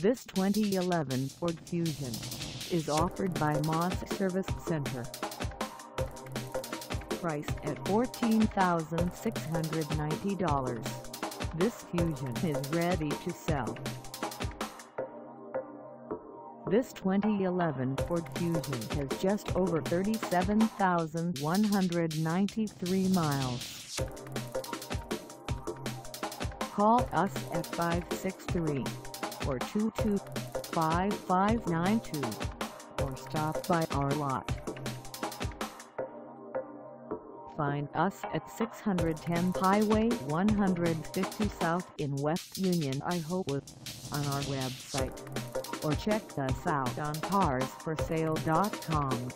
This 2011 Ford Fusion is offered by Moss Service Center. Price at $14,690. This Fusion is ready to sell. This 2011 Ford Fusion has just over 37,193 miles. Call us at 563-422-5592 or stop by our lot. Find us at 610 Highway 150 South in West Union, Iowa, on our website, or check us out on carsforsale.com.